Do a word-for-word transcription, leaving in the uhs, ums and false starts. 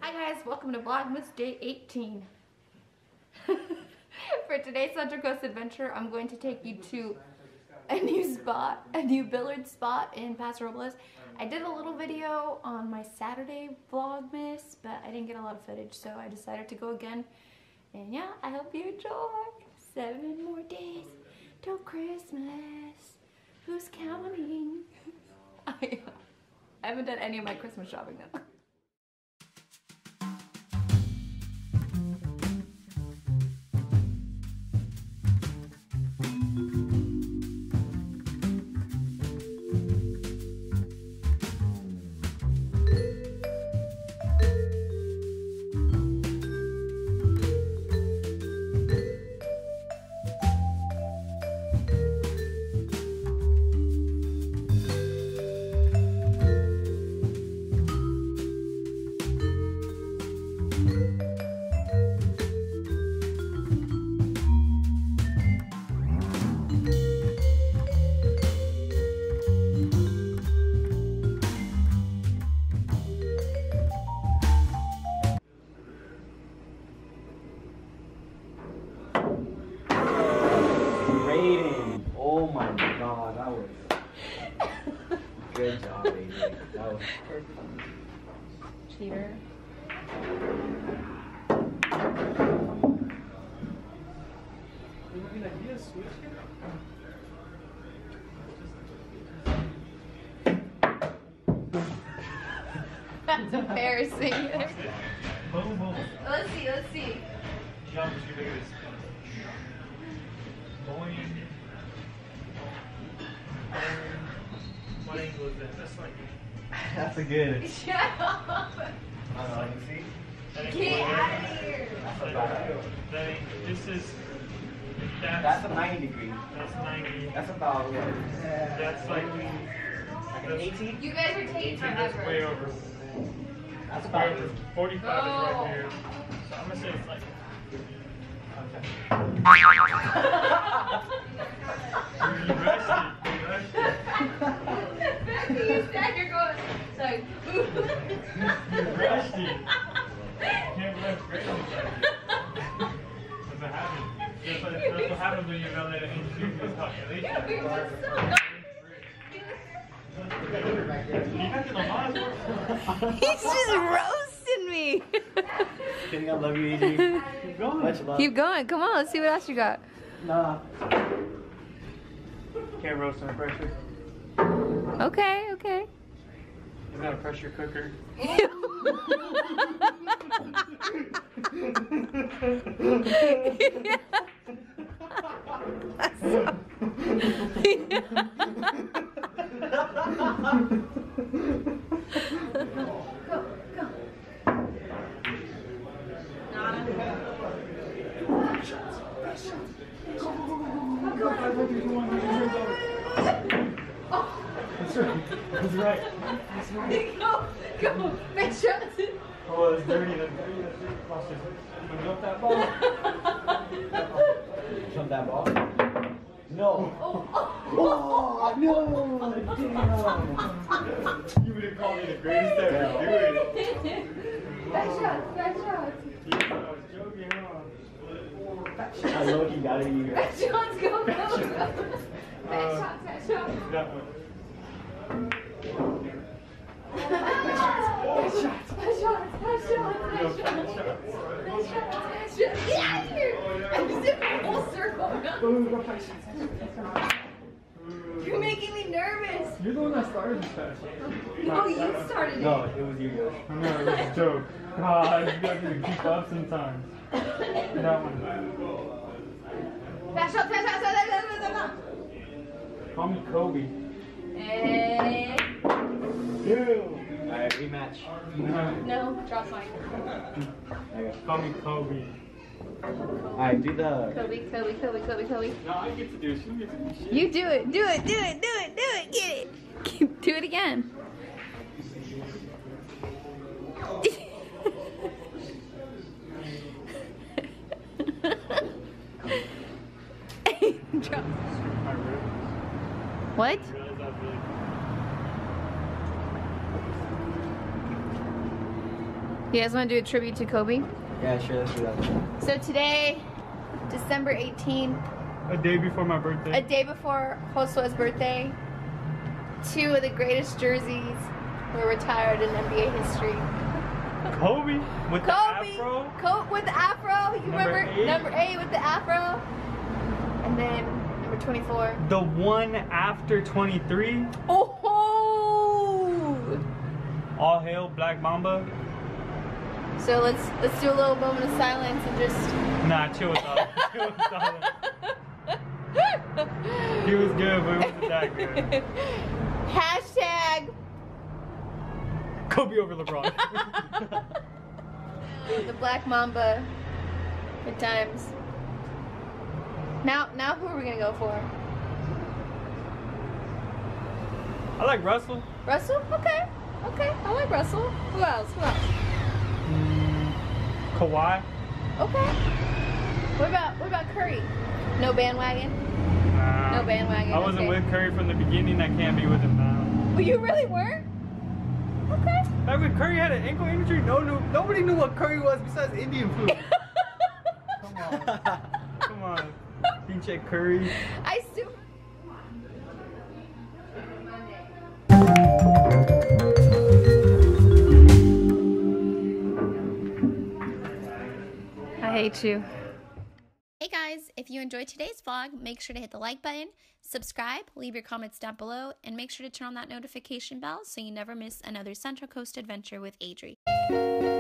Hi guys, welcome to Vlogmas Day eighteen. For today's Central Coast adventure, I'm going to take you to a new spot, a new billiard spot in Paso Robles. I did a little video on my Saturday Vlogmas, but I didn't get a lot of footage, so I decided to go again. And yeah, I hope you enjoy. Seven more days till Christmas. Who's counting? I haven't done any of my Christmas shopping though. Oh my god, that was good job, A J. That was perfect. Cheater. That's embarrassing. Boom, boom. Let's see, let's see. Jump, you look at this. Boing. What angle is that? That's like. That's a good. Shut up. I don't know, you see? Get out of here. That's a bad angle. That ain't, this is. That's, That's a ninety degree. That's ninety. That's about what? That's like. Like an eighteen? You guys are taking That's way forever. over. That's Way about over. forty-five is right here. So I'm gonna say it's like. okay. You rushed it. You rushed it. Becky, you said you're going. Sorry. You rushed it. Can't rush great. That's what happens. That's what, that's what happens when you don't let it increase the calculation. Yeah, we were so He's just roasting me. Kidding, I love you, A J. Keep going. Much love. Keep going. Come on, let's see what else you got. Nah. Can't roast under pressure. Okay, okay. You got a pressure cooker. That's so... Go, go. That's right. That's right. That's right. Go, go. Make shots. Oh, it's dirty. That's dirty. That's dirty. Watch this. You jump that ball. Jump that ball. No. Oh, oh. Oh, no. Damn. You would have called me the greatest ever. Do it. Back shots, back shots. Yeah, I was joking, huh? I low-key got it here. Back shots, go, go, go. Back Uh, shots, back shots. That one. Back shots, back shots, back shots, back shots, Yo, back back shots. shots. Back shots, back shots. Get out of here. I just did a whole circle. You're making me nervous. You're the one that started this fast. No, you started it. No, it was you, Josh. I know, it was a joke. God, you guys need to keep up sometimes. That one. Back shots, back shots, back shots, back shots. Call me Kobe. And... Alright, rematch. No, drop mine. There you Call me Kobe. go. Alright, do the. Kobe, Kobe, Kobe, Kobe, Kobe. No, I get to do it. You get to do shit. You do it, do it, do it, do it, do it, get it. Do it again. Drop. What? You guys want to do a tribute to Kobe? Yeah, sure, let's do that. So today, December eighteenth, A day before my a birthday. day before Josue's birthday, two of the greatest jerseys were retired in N B A history. Kobe with the Kobe, afro. Kobe with the afro. You Number remember eight. number eight with the afro, and then number twenty-four. The one after twenty-three. Oh, All hail Black Mamba. so let's let's do a little moment of silence and just. Nah, chill with all that. Chill with all that. He was good, but he wasn't that good. Hashtag Kobe over LeBron. the Black Mamba. Good times. Now, now who are we gonna go for? I like Russell. Russell? Okay, okay. I like Russell. Who else? Who else? Mm, Kawhi. Okay. What about what about Curry? No bandwagon. Nah. No bandwagon, I wasn't okay. with Curry from the beginning. I can't be with him now. Well, you really weren't. Okay. Back when Curry had an ankle injury, no, no, nobody knew what Curry was besides Indian food. Come on. Come on. Pinche Curry. I still. I hate you. Hey guys, if you enjoyed today's vlog, make sure to hit the like button, subscribe, leave your comments down below, and make sure to turn on that notification bell so you never miss another Central Coast adventure with Adri.